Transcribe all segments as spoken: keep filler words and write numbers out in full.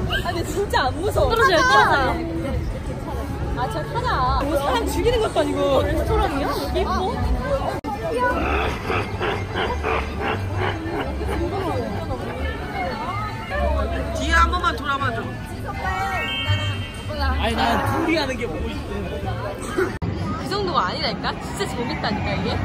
아니 진짜 안 무서워. 떨어져요, 떨어져요. 아, 저 타자. 뭐 사람 죽이는 것도 아니고. 레스토랑이야? 여기 있고? 뒤에 한 번만 돌아봐줘. 아니, 난 둘이 하는 게 보고 싶어. 그 정도가 아니라니까? 진짜 재밌다니까, 이게?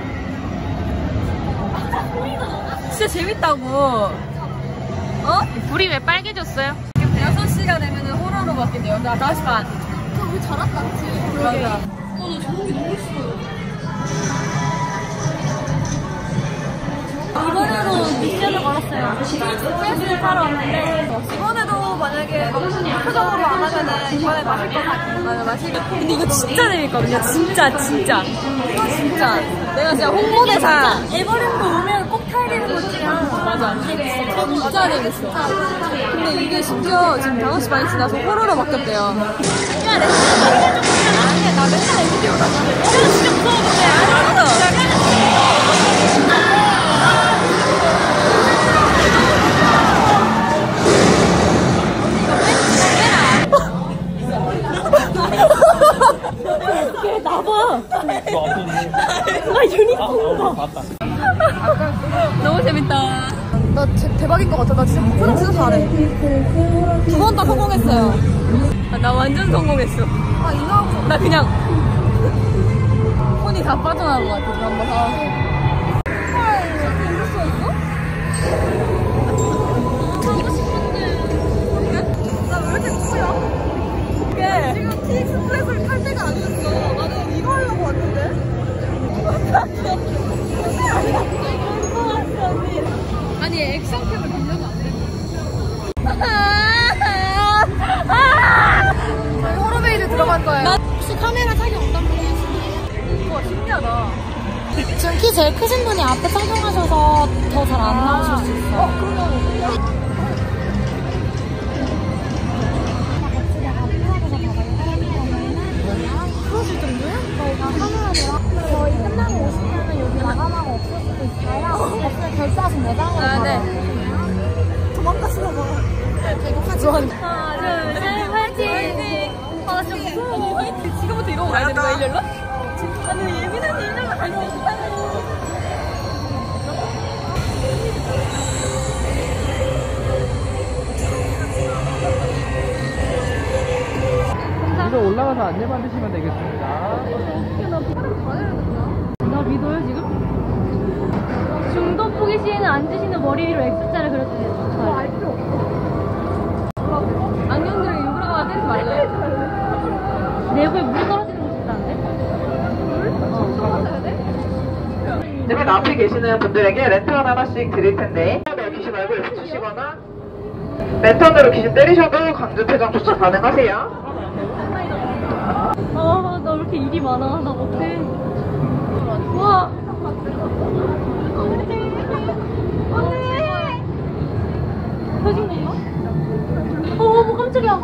진짜 재밌다고. 어? 불이 왜 빨개졌어요? 여섯 시가 되면 호러로 바뀐대요. 나 다시 반. 그럼 우리 잘한다, 그치? 그러게. 어, 나 좋은 게 너무 싫어. 이번에도 미션을 걸었어요. 스트레스를 타러 왔는데 이번에도 만약에 표정으로 안 하면은 이번에 마실 거 같아. 마실 거. 근데 이거 진짜 재밌거든요. 진짜, 진짜. 이거 진짜. 내가 진짜 홍보대사. 에버랜드 오면 꼭 타야 되는 곳이야. 맞아. 진짜 재밌어. 근데 이게 심지어 지금 다섯 시 반이 지나서 호러로 바뀌었대요. 아니야, 나 맨날 애기들 오라. 진짜 무서워, 근데. 알았어. 걔 나봐. 아, 유니폼 봐. 너무 재밌다. 나 진짜 대박인 것 같아. 나 진짜 표정 진짜 잘해. 두 번 다 성공했어요. 아, 나 완전 성공했어. 아, 이거 나 그냥 손이 다 빠져나간 것 같아. 지금 한번 다. 헐, 이렇게 입을 수 있어? 하고 싶은데. 나 왜 이렇게 추워? 이게 지금 티 익스프레소를 탈 때가 아니었어. 나는 이거 하려고 왔는데. 아니 액션캠을 빌려면 안 돼. 저희 호러베이드 들어갈 거예요. 나- 혹시 카메라 착용 없단 분이에요? 우와 신기하다. 지금 키 제일 크신 분이 앞에 착용하셔서 더 잘 안 나오실 수 있어요. 어, 그러면 그러실 정도요? 저희가 카메라랑 저희 끝나고 오시면 여기 마감하고 없을 수도 있어요. 없으면 결제하신 내장으로 아, 네. 도망가시나 봐. 하나, 둘, 셋, 화이팅! 아 진짜 무서워. 화이팅. 지금부터 이러고 가야 되는 거야 일렬로? 아니 예민한 일렬로 갈 수 있다고. 위로 올라가서 안내 받으시면 되겠습니다. 나 믿어요, 지금? 중독 포기 시에는 앉으시는 머리 위로 X자를 그려주세요. 알 필요 없어. 안경들을 일부러 가면 때리지 말래. 내부에 물이 떨어지는 곳이 있다는데? 맨 앞에 계시는 분들에게 랜턴 하나씩 드릴 텐데 귀신 얼굴 붙이시거나 랜턴으로 귀신 때리셔도 강제 퇴장 조치 가능하세요. 아, 나 왜 이렇게 일이 많아. 나 못해. 우와. 터진 건가? 어, 어머, 깜짝이야.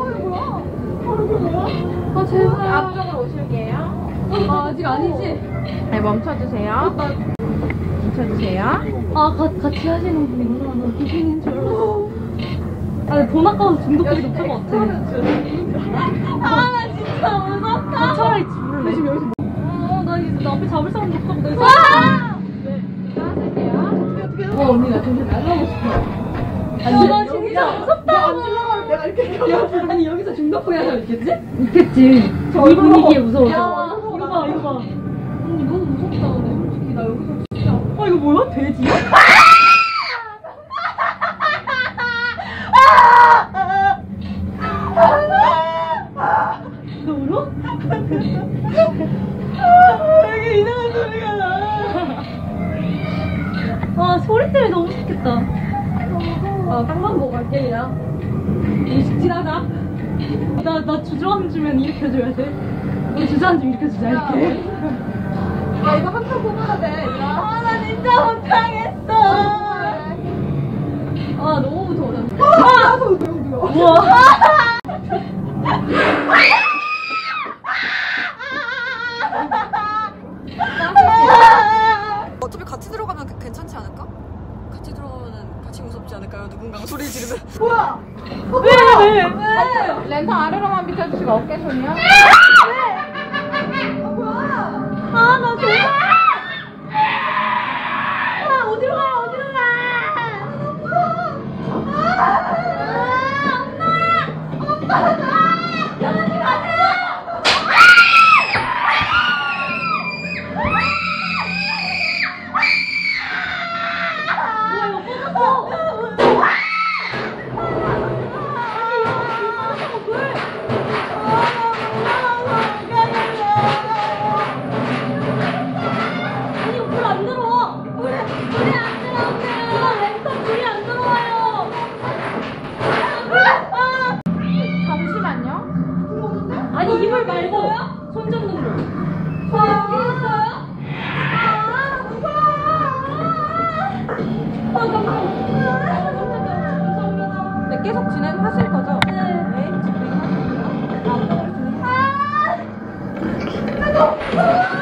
아, 제발. 앞쪽으로 오실게요. 아, 아직 아니지? 네, 멈춰주세요. 멈춰주세요. 아, 가, 같이 하시는 분이구나. 나 귀신인 줄 알았어. 아, 근데 돈 아까워서 중독성이 높을 것 같아. 아, 나 진짜 무섭다. 나 차라리 집을래. 지금 여기서 뭐. 어, 나 이제 나 앞에 잡을 사람 없다고. 나 이제. 와, 언니, 나 정신 날라고 싶어. 아니, 나 진짜 무섭다. 내가 이렇게 아니 여기서 중독 포기 하나 있겠지? 있겠지. 저 이 분위기에 무서워서. 야 이거 봐 이거 봐. 언니 너무 무섭다. 근데 솔직히 나 여기서 진짜. 아 이거 뭐야? 돼지야? 너 울어? 여기 이상한 소리가 나. 아, 소리 때문에 너무 좋겠다. 아 땅만 보고 갈게 그냥. 직진하자. 나, 나 주저앉으면 주면 일으켜줘야 돼. 너 주저앉으면 일으켜주자 이렇게. 야, 이거 한 편 뽑아야 돼. 아, 나 진짜 못하겠어. 아, 너무 무서워. 나. 아, 너 왜 움직여? 우와. 어차피 같이 들어가면 괜찮지 않을까? 같이 들어가면 같이 무섭지 않을까요, 누군가? 이러고 소리 지르면. 뭐야? 왜? 왜? 왜? 렌터 아래로만 비춰주시고 어깨손이요? 왜? 아 뭐야? 아 나 정말. 아 어디로 가? 어디로 가? 아 엄마! 엄마! 연아님 가세요! 아니 이불 말고 손 잡는 거. 손 잡겠어요? 아 무서워. 아 깜짝이야. 감사합니다. 네 계속 진행하실 거죠? 네. 네 진행하실게요. 아 진짜.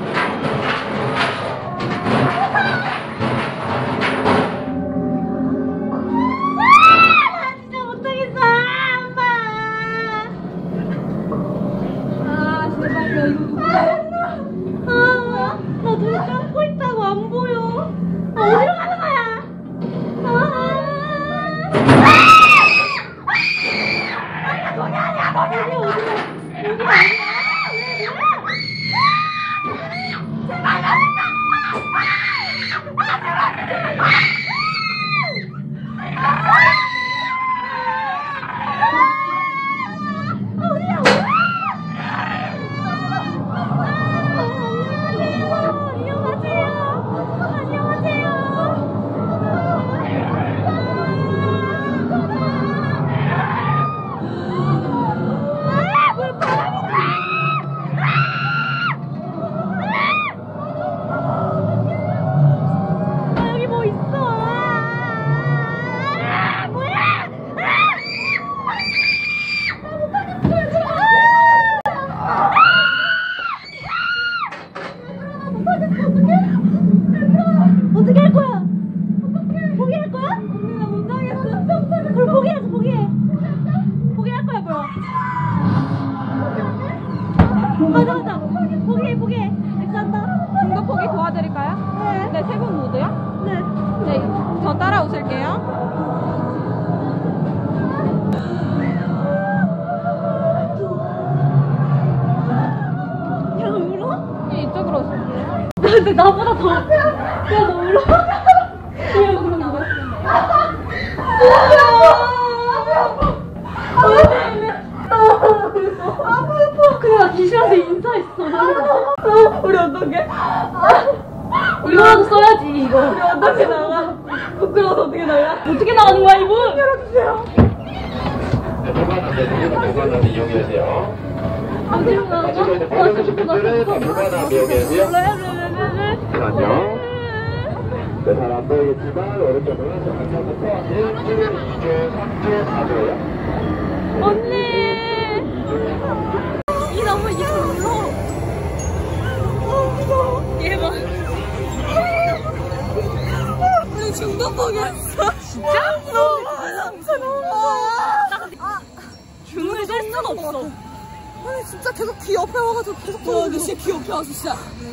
어떻게 할 거야? 포기할 거야? 언니 나 못하겠어. 그럼 포기하자. 포기해. 포기할 거야 뭐야? 맞아 맞아. 포기해 포기해. 괜찮다. 중도 포기 도와드릴까요? 네. 네, 세 분 모두요? 네. 네, 저 따라오실게요. 야, 울어? 예, 이쪽으로 오실게요. 근데 나보다 더. 야, 너 울어? 야, 울어, 울어. 그냥 나 귀신한테 인사했어. 우리 어떡해? 이거라도 써야지, 이거. 우리 어떻게 나가? 부끄러워서 어떻게 나가? 어떻게 나가는 거야, 이분? 열어주세요. 네, 보관함, 보관함 이용해주세요. 어디로 나가? 나 가지고 분들은 보관함 이용해주세요. 안녕. 네, 잘 안 보이겠지만 오른쪽으로 정면부터 일 조, 이 조, 삼 조, 사 조요. 언니! 이 너무 이거 울어. 어, 무서워. 얘 봐. 우리 중독 포기했어. 진짜? 너무 무서워. 진짜 너무 무서워. 아, 중독을 뗄 수가 없어. 아니, 진짜 계속 귀 옆에 와가지고 계속 보여. 근데 진짜 귀 옆에 와서 진짜.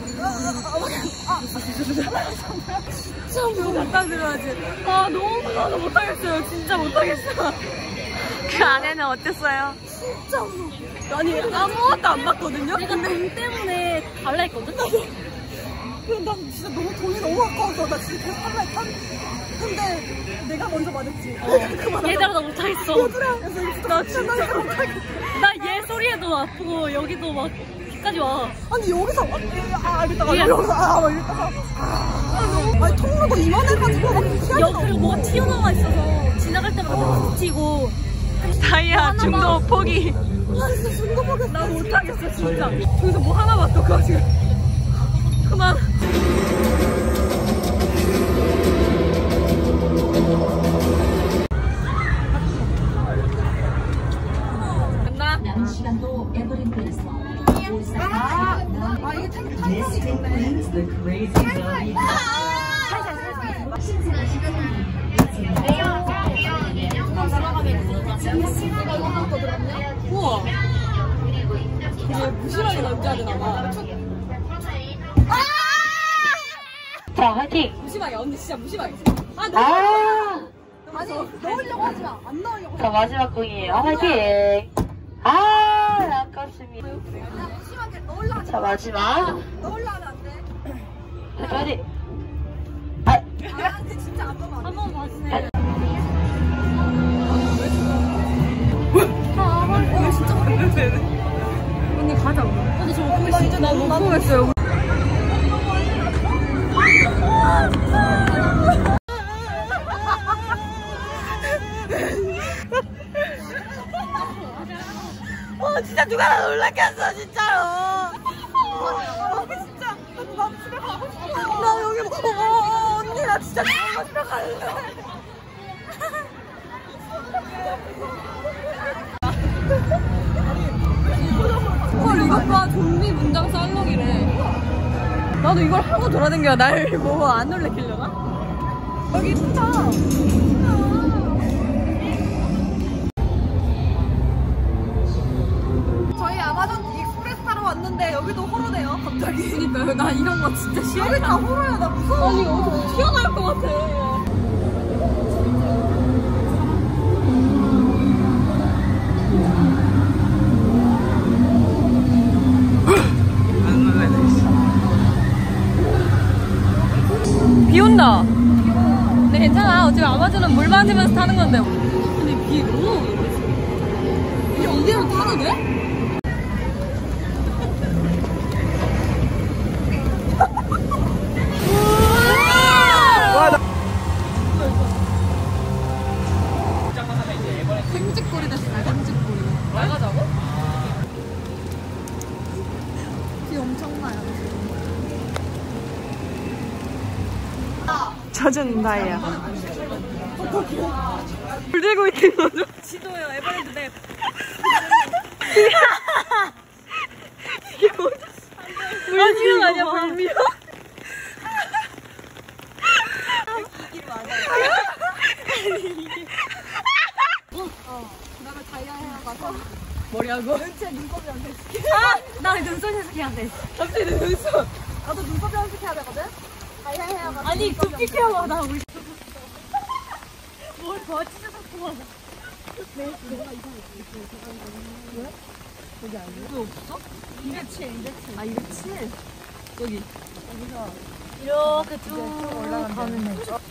진짜 잠깐 들어야지. 아, 너무 무서워서 못하겠어요. 진짜 못하겠어. 그 안에는 어땠어요? 진짜 무서워. 아니, 아무것도 안 봤거든요? 내가 돈 때문에 갈라 했거든? 근데 난 진짜 너무 돈이 너무 아까워서 나 진짜 계속 갈라 했다? 근데 내가 먼저 맞았지. 어. 얘들아 나 못하겠어. 얘들아, 나 진짜 못하겠어. 나 얘 소리에도 아프고 여기도 막 귀까지 와. 아니 여기서 막 아 이랬다가 이러면서 아 막 이랬다가 아 아니 통로도 이만해가지고 막 피하지도 여기 그리고 뭐가 튀어나와 있어서 지나갈 때마다 막 튀고. 다이아 중도 포기. 아 진짜 중도 포기. 나 못하겠어 진짜. 저기서 뭐 하나 봤어 그거 지금. 그만. 남은 시간도 에버랜드에서 아, 아 이게 탕 탕탕이 있네. 신선한 시간이 던져야 되나 봐. 자, 화이팅! 무심하게, 언니 진짜 무심하게. 아, 아! 아니, 넣으려고 하지 마. 안 넣으려고. 자, 마지막 공이에요. 화이팅! 아, 아깝습니다. 무심하게 넣으려고 하지 자, 마지막. 넣으려고 하면 안 돼. 화이팅, 화이팅! 아, 아, 근데 진짜 안 넣으면 안 돼. 한번 봐주세요. 아, 왜 진짜 안 되네. 언니 가자. 근데 저거 보기 진짜 나못 보겠어요. 어, 진짜 누가 나 놀랐겠어, 진짜로. 어, 진짜. 나도, 나도 집에 가고 싶어. 나 여기, 어, 어, 언니, 나 진짜 엄마 집에 갈래. 헐, 이것 봐. 좀비 문장 썰렁이래. 나도 이걸 하고 돌아다녀. 날 뭐 안 놀래키려나? 여기 진짜. 저희 아마존 익스프레스 타러 왔는데 여기도 호러네요, 갑자기. 그니까요. 나 이런 거 진짜 싫어. 여기 다 호러야. 나 무서워. 아니, 여기서 튀어나올 것 같아. 비 온다. 근데 괜찮아. 어차피 아마존은 물 맞으면서 타는 건데. 근데 비 너무 오네. 이게 이대로 타도 돼? 햄찌꼬리 됐어요. 햄찌꼬리. 나가자고? 비 엄청나요. 젖은 나예요. 물 들고 있는 거죠? 지도요, 에버랜드 맵. 이게 뭐지? 물미역 아니야, 물미역? 이게 맞아요. 어, 그다음에 다이아 헤어 가서 머리하고 눈체 눈썹 연습. 아! 나 눈썹 연습해야 돼. 갑자기 눈썹. 나도 눈썹 연습해야 되거든? 다이아 헤어 가서. 아니, 두피 케어가 나 우리. 뭘 더 진짜 상큼하다. 네, 내가 이상해. 왜? 여기 아니야? 왜 없어? 이백칠, 이백칠. 아, 이백칠? 여기. 여기서 이렇게 쭉 올라가면 돼.